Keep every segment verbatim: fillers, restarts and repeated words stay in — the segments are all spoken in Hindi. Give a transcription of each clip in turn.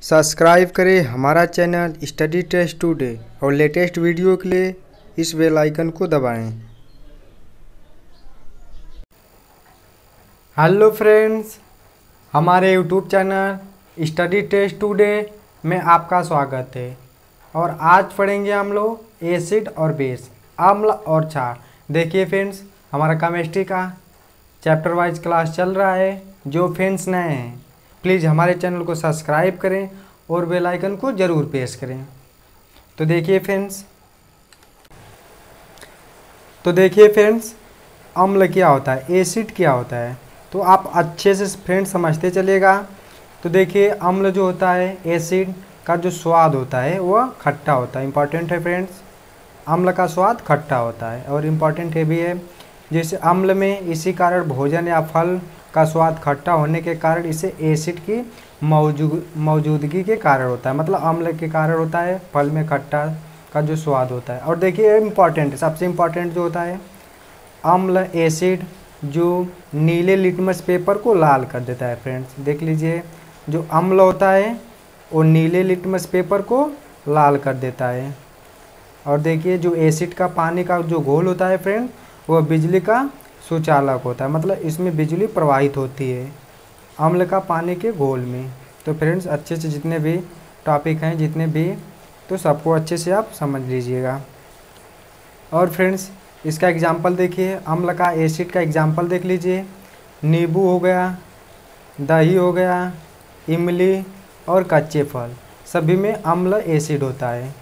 सब्सक्राइब करें हमारा चैनल स्टडी टेस्ट टुडे और लेटेस्ट वीडियो के लिए इस बेल आइकन को दबाएं। हेलो फ्रेंड्स, हमारे YouTube channel study test today में आपका स्वागत है। और आज पढ़ेंगे हम लोग एसिड और बेस, अम्ल और क्षार। देखिए फ्रेंड्स, हमारा केमिस्ट्री का चैप्टर वाइज क्लास चल रहा है। जो फ्रेंड्स नए हैं प्लीज़ हमारे चैनल को सब्सक्राइब करें और बेल आइकन को ज़रूर प्रेस करें। तो देखिए फ्रेंड्स तो देखिए फ्रेंड्स अम्ल क्या होता है, एसिड क्या होता है, तो आप अच्छे से फ्रेंड्स समझते चलेगा। तो देखिए अम्ल जो होता है, एसिड का जो स्वाद होता है वह खट्टा होता है। इंपॉर्टेंट है फ्रेंड्स, अम्ल का स्वाद खट्टा होता है। और इम्पॉर्टेंट है भी है, जैसे अम्ल में इसी कारण भोजन या फल का स्वाद खट्टा होने के कारण इसे एसिड की मौजूद मौजूदगी के कारण होता है, मतलब अम्ल के कारण होता है फल में खट्टा का जो स्वाद होता है। और देखिए इम्पॉर्टेंट, सबसे इम्पॉर्टेंट जो होता है, अम्ल एसिड जो नीले लिटमस पेपर को लाल कर देता है। फ्रेंड्स देख लीजिए, जो अम्ल होता है वो नीले लिटमस पेपर को लाल कर देता है। और देखिए जो एसिड का पानी का जो घोल होता है फ्रेंड, वह बिजली का सुचालक होता है, मतलब इसमें बिजली प्रवाहित होती है अम्ल का पानी के घोल में। तो फ्रेंड्स अच्छे से जितने भी टॉपिक हैं, जितने भी, तो सबको अच्छे से आप समझ लीजिएगा। और फ्रेंड्स इसका एग्जाम्पल देखिए, अम्ल का एसिड का एग्जाम्पल देख लीजिए। नींबू हो गया, दही हो गया, इमली और कच्चे फल, सभी में अम्ल एसिड होता है।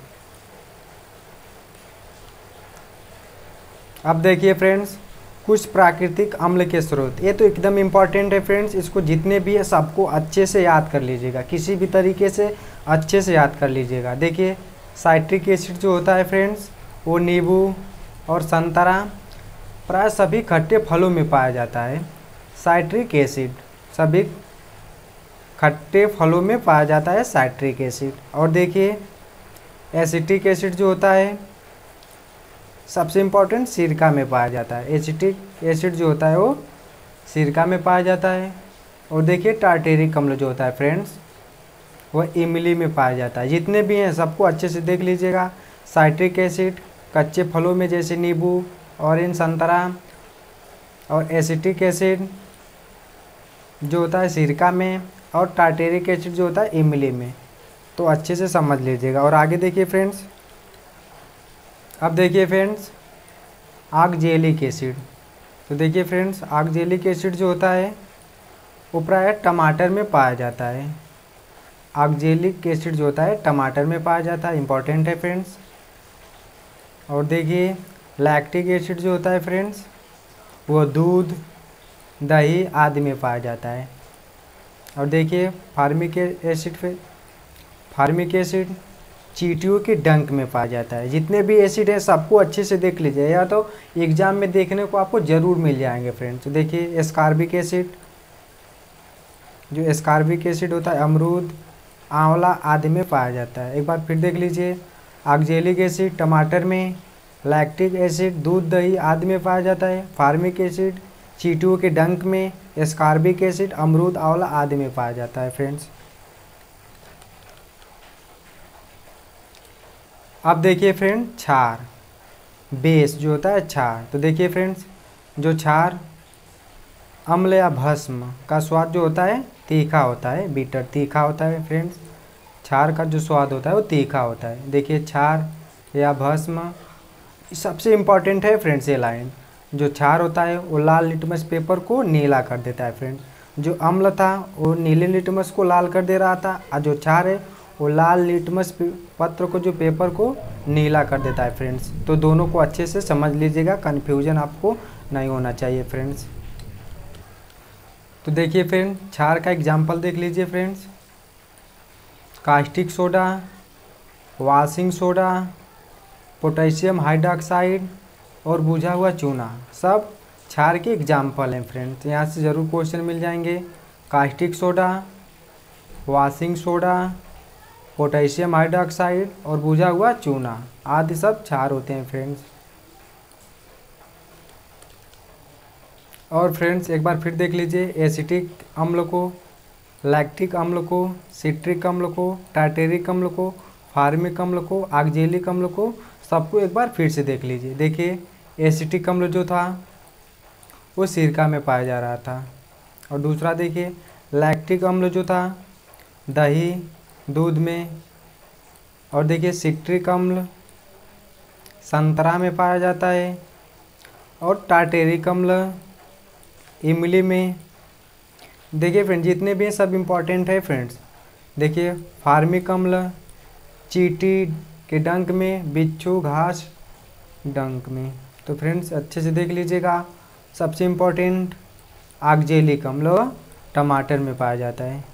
अब देखिए फ्रेंड्स कुछ प्राकृतिक अम्ल के स्रोत, ये तो एकदम इम्पॉर्टेंट है फ्रेंड्स। इसको जितने भी है सबको अच्छे से याद कर लीजिएगा, किसी भी तरीके से अच्छे से याद कर लीजिएगा। देखिए साइट्रिक एसिड जो होता है फ्रेंड्स, वो नींबू और संतरा प्राय सभी खट्टे फलों में पाया जाता है। साइट्रिक एसिड सभी खट्टे फलों में पाया जाता है, साइट्रिक एसिड। और देखिए एसिटिक एसिड जो होता है, सबसे इम्पॉर्टेंट सिरका में पाया जाता है। एसिटिक एसिड जो होता है वो सिरका में पाया जाता है। और देखिए टार्टेरिक अम्ल जो होता है फ्रेंड्स, वह इमली में पाया जाता है। जितने भी हैं सबको अच्छे से देख लीजिएगा। साइट्रिक एसिड कच्चे फलों में जैसे नींबू, ऑरेंज, संतरा। और एसिटिक एसिड जो होता है सिरका में, और टार्टेरिक एसिड जो होता है इमली में। तो अच्छे से समझ लीजिएगा। और आगे देखिए फ्रेंड्स, अब देखिए फ्रेंड्स ऑक्जेलिक एसिड। तो देखिए फ्रेंड्स ऑक्जेलिक एसिड जो होता है वो प्राय टमाटर में पाया जाता है। ऑक्जेलिक एसिड जो होता है टमाटर में पाया जाता है, इंपॉर्टेंट है फ्रेंड्स। और देखिए लैक्टिक एसिड जो होता है फ्रेंड्स, वो दूध, दही आदि में पाया जाता है। और देखिए फार्मिक एसिड पे फार्मिक एसिड चींटियों के डंक में पाया जाता है। जितने भी एसिड है सबको अच्छे से देख लीजिए, या तो एग्जाम में देखने को आपको ज़रूर मिल जाएंगे फ्रेंड्स। तो देखिए एस्कार्बिक एसिड, जो एस्कार्बिक एसिड होता है अमरूद, आंवला आदि में पाया जाता है। एक बार फिर देख लीजिए, ऑक्जेलिक एसिड टमाटर में, लैक्टिक एसिड दूध, दही आदि में पाया जाता है, फार्मिक एसिड चींटियों के डंक में, एस्कार्बिक एसिड अमरूद, आंवला आदि में पाया जाता है फ्रेंड्स। अब देखिए फ्रेंड क्षार, बेस जो होता है क्षार। तो देखिए फ्रेंड्स जो क्षार अम्ल या भस्म का स्वाद जो होता है तीखा होता है, बीटर तीखा होता है फ्रेंड्स। क्षार का जो स्वाद होता है वो तीखा होता है। देखिए क्षार या भस्म सबसे इम्पॉर्टेंट है फ्रेंड्स ये लाइन। जो क्षार होता है वो लाल लिटमस पेपर को नीला कर देता है फ्रेंड्स। जो अम्ल था वो नीले लिटमस को लाल कर दे रहा था, और जो क्षार है वो लाल लिटमस पत्र को, जो पेपर को नीला कर देता है फ्रेंड्स। तो दोनों को अच्छे से समझ लीजिएगा, कन्फ्यूजन आपको नहीं होना चाहिए फ्रेंड्स। तो देखिए फ्रेंड क्षार का एग्जाम्पल देख लीजिए friends, caustic soda, washing soda, potassium hydroxide और बुझा हुआ चूना, सब क्षार के एग्जाम्पल हैं फ्रेंड्स। यहाँ से ज़रूर क्वेश्चन मिल जाएंगे। Caustic soda, washing soda, potassium hydroxide और बुझा हुआ चूना आदि सब क्षार होते हैं फ्रेंड्स। और फ्रेंड्स एक बार फिर देख लीजिए एसिटिक अम्ल को, लैक्टिक अम्ल को, सिट्रिक अम्ल को, टार्टेरिक अम्ल को, फार्मिक अम्ल को, ऑक्जेलिक अम्ल को, सबको एक बार फिर से देख लीजिए। देखिए एसिटिक अम्ल जो था वो सिरका में पाया जा रहा था, और दूसरा देखिए लैक्टिक अम्ल जो था दही, दूध में, और देखिए सिट्रिक अम्ल संतरा में पाया जाता है, और टार्टेरिक अम्ल इमली में। देखिए फ्रेंड्स जितने भी हैं सब इम्पॉर्टेंट है फ्रेंड्स। देखिए फार्मिक अम्ल चींटी के डंक में, बिच्छू घास डंक में। तो फ्रेंड्स अच्छे से देख लीजिएगा। सबसे इम्पोर्टेंट ऑक्जेलिक अम्ल टमाटर में पाया जाता है।